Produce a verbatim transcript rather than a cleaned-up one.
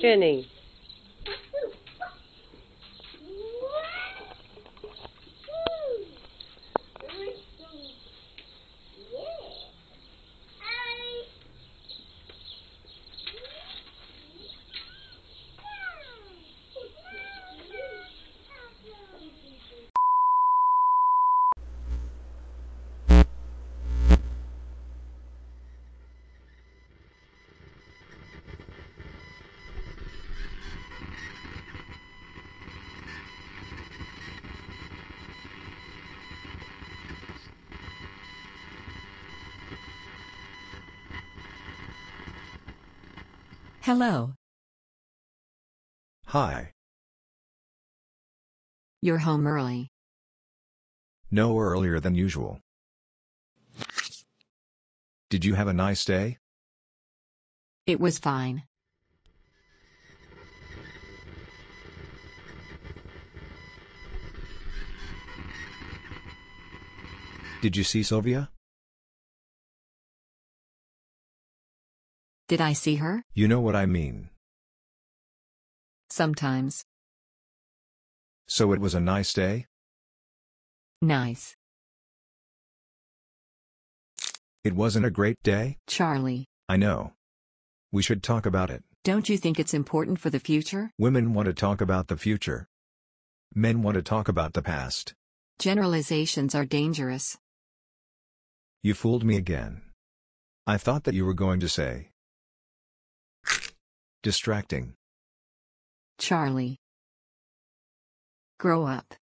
Jenny. Hello. Hi. You're home early. No earlier than usual. Did you have a nice day? It was fine. Did you see Silvia? Did I see her? You know what I mean. Sometimes. So it was a nice day? Nice. It wasn't a great day? Charlie, I know. We should talk about it. don't you think it's important for the future? Women want to talk about the future. Men want to talk about the past. Generalizations are dangerous. You fooled me again. I thought that you were going to say distracting. Charlie. Grow up.